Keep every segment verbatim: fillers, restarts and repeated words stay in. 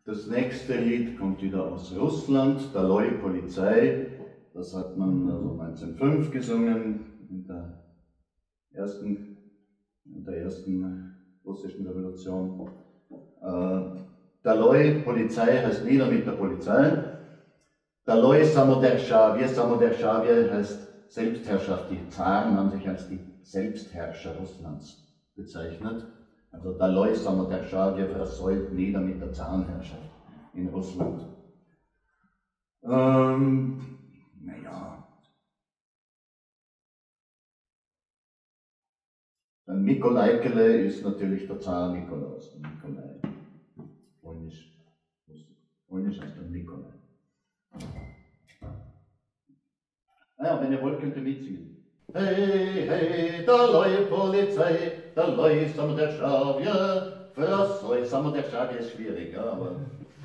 Das nächste Lied kommt wieder aus Russland, Doloi Polizei. Das hat man also neunzehnhundertfünf gesungen, in der ersten, in der ersten russischen Revolution. Äh, Doloi Polizei heißt nieder mit der Polizei. Doloi Samoderschawje, Samoderschawje heißt Selbstherrschaft. Die Zaren haben sich als die Selbstherrscher Russlands bezeichnet. Also Doloi Samoderschawje versäult nieder mit der Zarenherrschaft in Russland. Ähm, naja. Dann Nikolaikele ist natürlich der Zar Nikolaus, der Nikolai. Polnisch. Polnisch heißt der Nikolai. Ah ja, wenn ihr wollt, könnt ihr mitsingen. Hey, hey, Doloi Polizei, Doloi Samoderschawje, versäult Samoderschawje ist schwierig, ja, aber.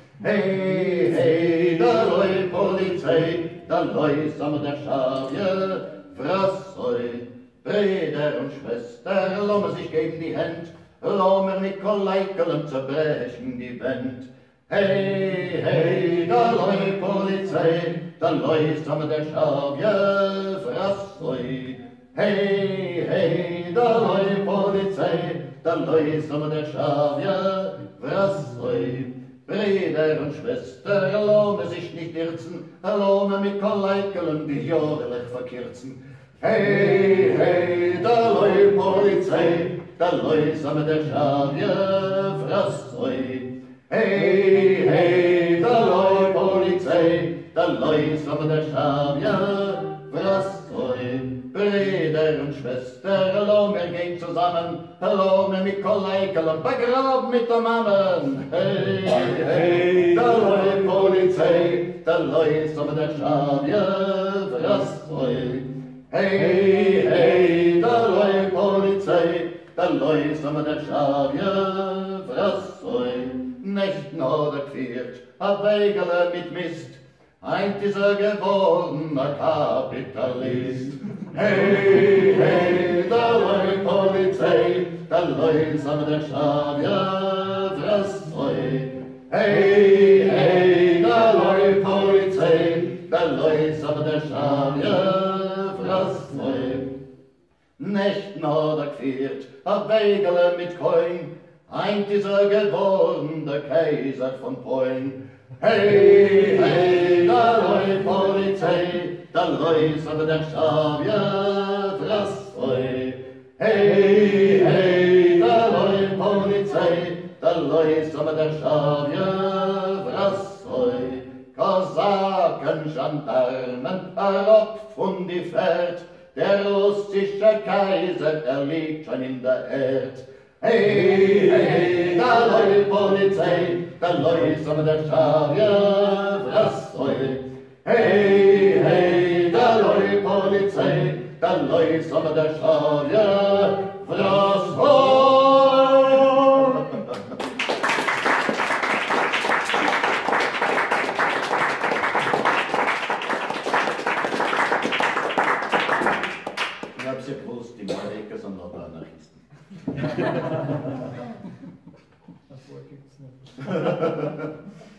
Hey, hey, Doloi Polizei, Doloi Samoderschawje, versäult Brüder und Schwester, lassen sich gegen die Hand, lassen Nikolaikeln zerbrechen die Wand. Hey, hey, Doloi Polizei, Doloi Samoderschawje, versäult. Hey, hey, Doloi Polizei, Doloi Samoderschawje, versäult. Brüder und Schwester, lassen sich nicht irzen, lassen Nikolaikeln die jährlich verkürzen. Hey, hey, Doloi Polizei, Doloi Samoderschawje, versäult. Hey, hey, Doloi Polizei, Doloi Samoderschawje, versäult. Brüder und Schwester, lassen wir gehen zusammen, lassen Nikolaikeln begraben mit der Mammen. Hey, hey, Doloi Polizei, Doloi Samoderschawje, versäult. Hey, hey, Doloi Polizei, Doloi Samoderschawje, versäult. Nächten oder geführt, a Weigele mit Mist, eint ist er geworden, a Kapitalist. Hey, hey, Doloi Polizei, Doloi Samoderschawje, versäult. Hey, hey, Doloi Polizei, Doloi Samoderschawje, versäult. Nächten oder geführt, a Weigele mit Coin, eint ist er geworden, der Kaiser von Polen. Hey, hey, Doloi Polizei, Doloi Samoderschawje, versäult. Hey, hey, Doloi Polizei, Doloi Samoderschawje, versäult. Kosaken, Gendarmen, herab von die Fährt, der russische Kaiser, er liegt schon in der Erd. Hey, hey, Doloi Polizei, Doloi Samoderschawje, versäult. Hey, hey, Doloi Polizei, Doloi Samoderschawje, versäult. Ich hab's ja gewusst, die Mareka sind lauter Anarchisten. Das Wort gibt's nicht.